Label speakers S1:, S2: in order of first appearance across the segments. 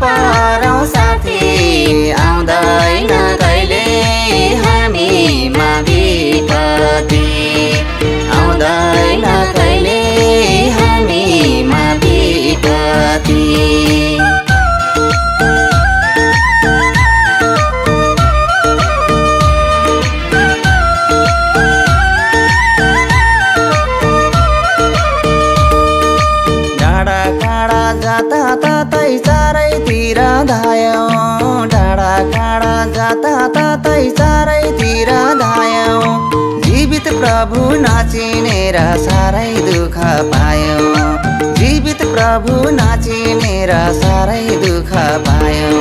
S1: परौँ साथी, आउँदैन कहिले हामीमा विपत्ति, आउँदैन कहिले हामीमा विपत्ति। तातै चारैतिर धायौँ, डाँडा काँडा जताततै चारैतिर धायौँ, जीवित प्रभु नचिनेर साह्रै दुःख पायौँ, जीवित प्रभु नचिनेर साह्रै दुःख पायौँ।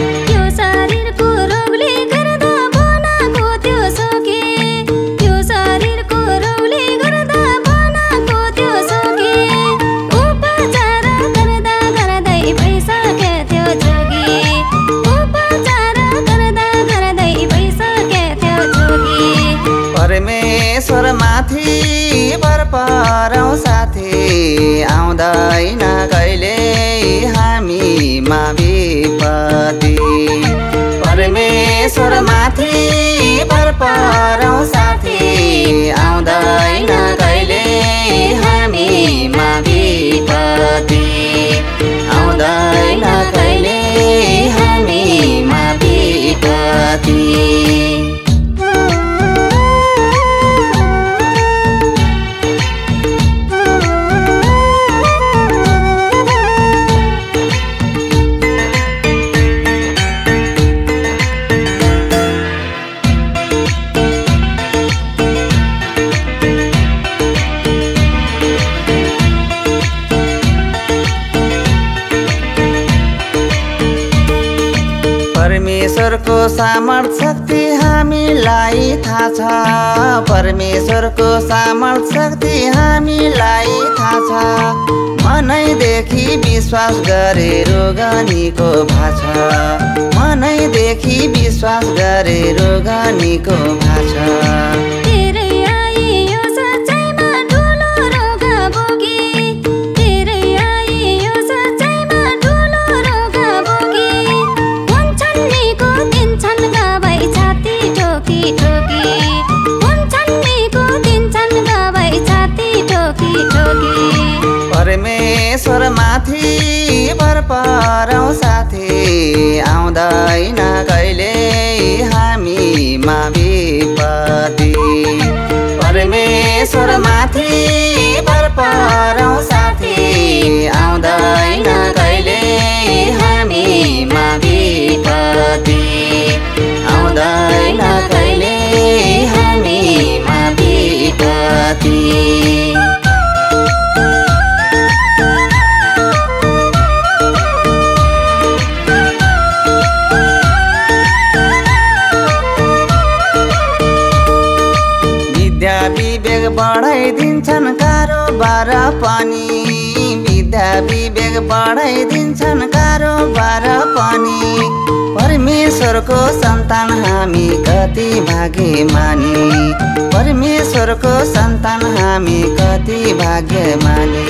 S1: परमेश्वर माथि भर परौँ साथी, आउँदैन कहिले हामीमा विपत्ति, परमेश्वर माथि भर परौँ साथी, आउँदैन कहिले हामीमा विपत्ति, आउँदैन कहिले हामीमा विपत्ति। परमेश्वरको सामर्थ शक्ति हामीलाई थाहा छ, परमेश्वरको सामर्थ शक्ति हामीलाई थाहा छ, मनैदेखि विश्वास गरे रोगनीको भाषा, मनैदेखि विश्वास गरे रोगनीको भाषा। परमेश्वर माथि भर परौँ साथी, आउँदैन कहिले हामीमा विपत्ति, परमेश्वर माथि भर परौँ साथी, आउँदैन कहिले हामीमा विपत्ति, आउँदैन कहिले हामीमा विपत्ति। विवेक बढाइदिन्छन् कारोबार पनि, विद्या विवेक बढाइदिन्छन् कारोबार पनि, परमेश्वरको सन्तान हामी कति भाग्यमानी, परमेश्वरको सन्तान हामी कति भाग्यमानी।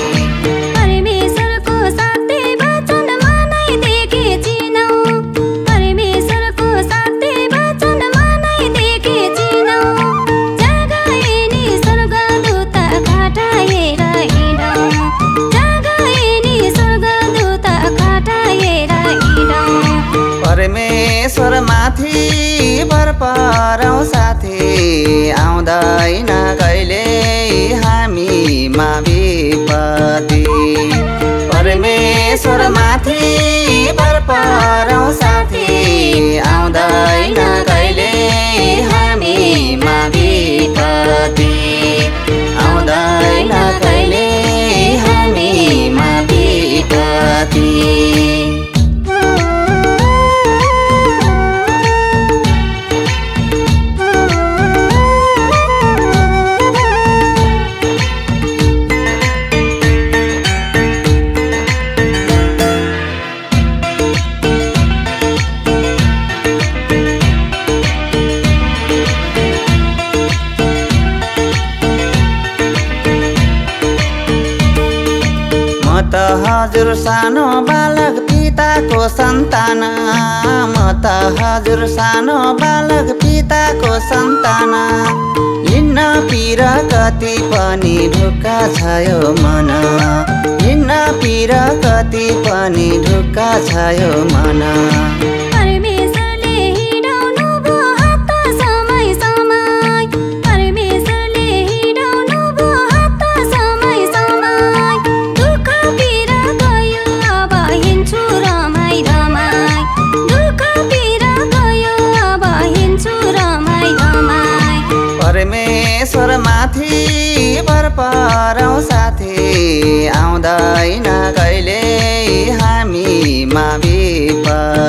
S1: परमेश्वर माथि भर परौँ साथी, आउँदैन कहिले हामीमा विपत्ति, परमेश्वर माथि भर परौँ साथी, आउँदैन कहिले हामीमा विपत्ति, आउँदैन कहिले हामीमा विपत्ति। हजुर सानो बालक पिताको सन्तान, म त हजुर सानो बालक पिताको सन्तान। हिन्न पिर कति पनि ढुक्का छ यो मन, हिन्न पिर कति पनि ढुक्का छ यो मन। परमेश्वर माथि भर परौँ साथी, आउँदैन कहिले हामीमा विपत्ति।